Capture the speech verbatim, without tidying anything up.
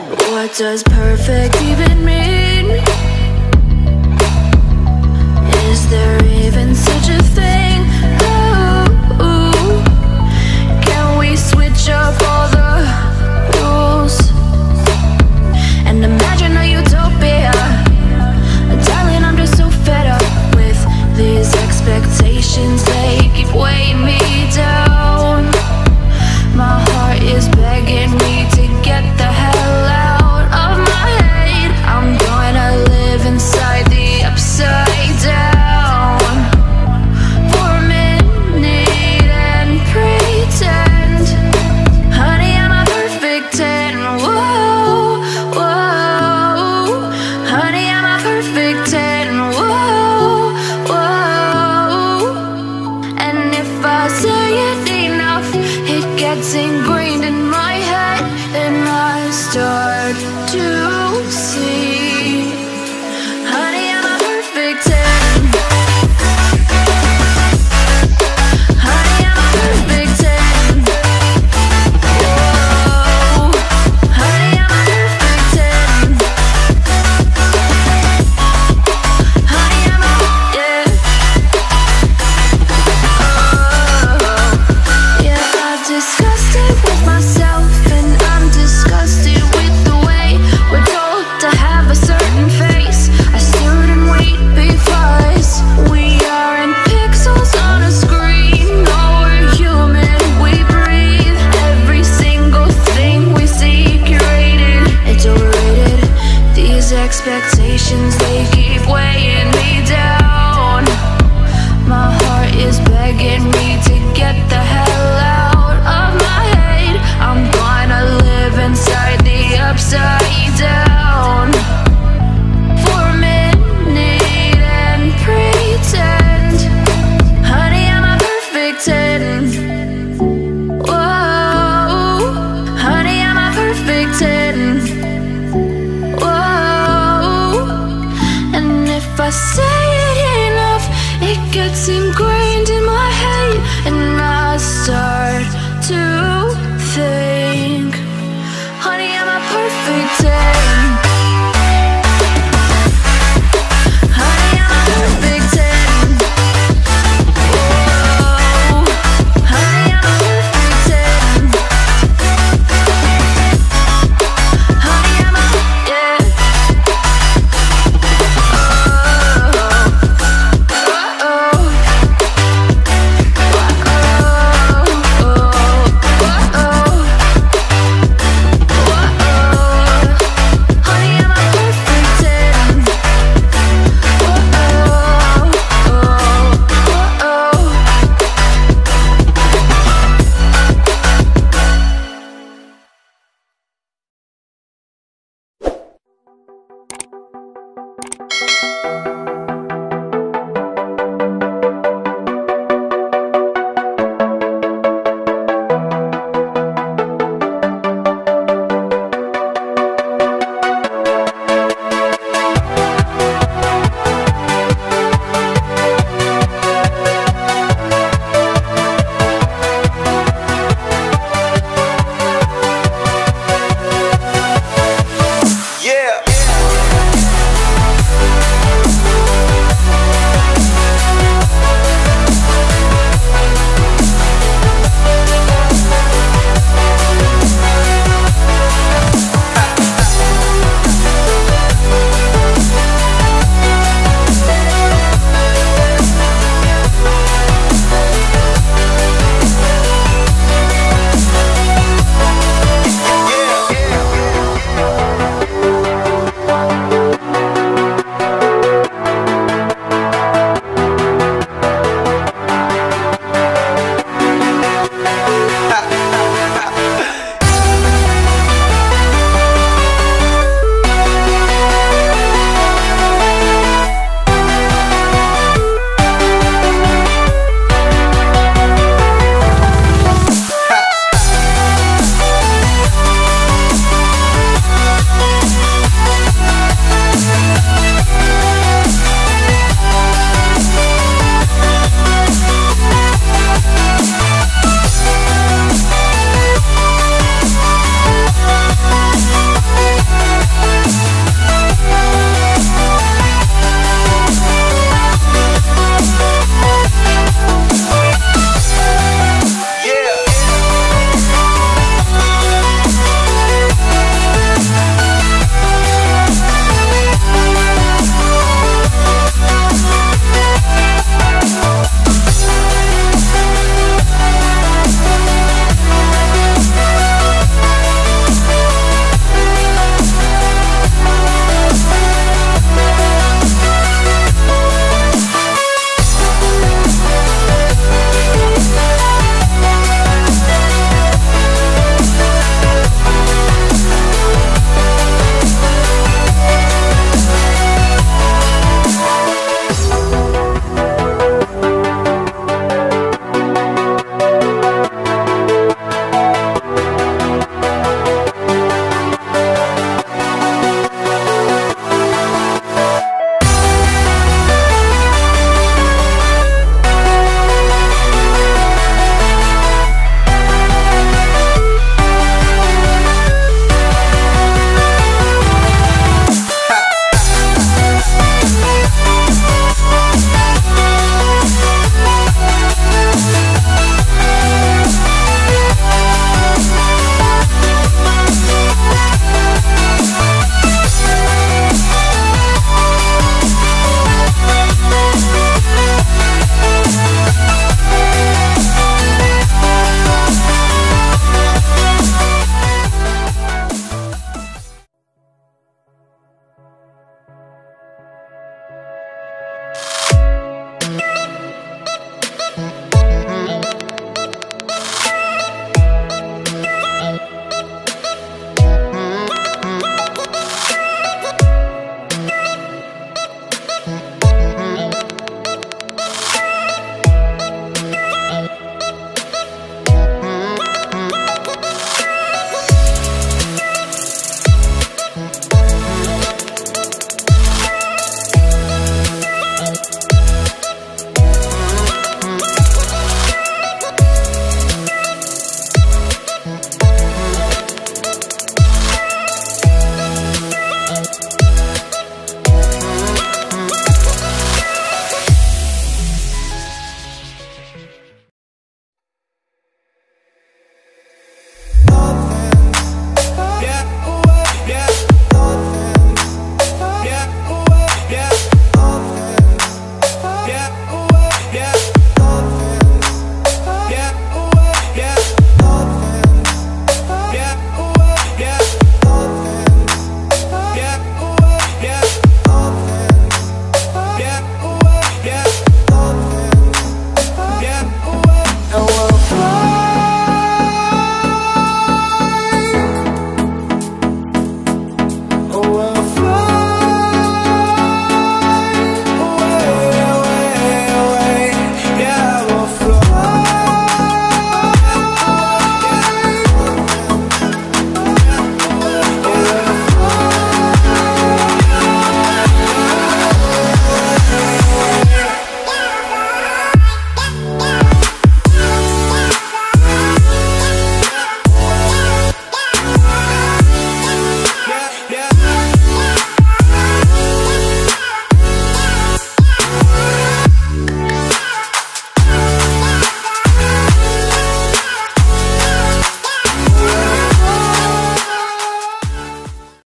What does perfect even mean? Is there even such a thing? Ooh, can we switch up all the rules and imagine a utopia? Darling, I'm just so fed up with these expectations. They keep weighing me down. My heart is begging me to get the hell out of my head. I'm gonna live inside the upside down for a minute and pretend, honey, I'm a perfect ten. Whoa, whoa, honey, I'm a perfect ten. Whoa, whoa, and if I say it enough, it gets ingrained in my head, and I start to see, honey, I'm a perfect ten. Honey, I'm a perfect ten. Whoa, honey, I'm a perfect ten. Honey, I'm a, yeah. Oh, yeah, I've discussed it with myself, and I'm disgusted with the way we're told to have a certain face, a certain weight, because we aren't pixels on a screen. No, we're human, we breathe. Every single thing we see curated, it's overrated. These expectations, they keep weighing me down. My heart is begging me to get the hell out of my head. I'm gonna live inside the upside down for a minute and pretend, honey, I'm a perfect ten. Whoa, honey, I'm a perfect ten. Whoa, and if I say it enough, it gets ingrained in my head, and I start to think, honey, I'm a perfect ten. Honey, I'm a perfect ten. Whoa, honey, I'm a perfect ten. Honey, I'm a, yeah. We'll be right back.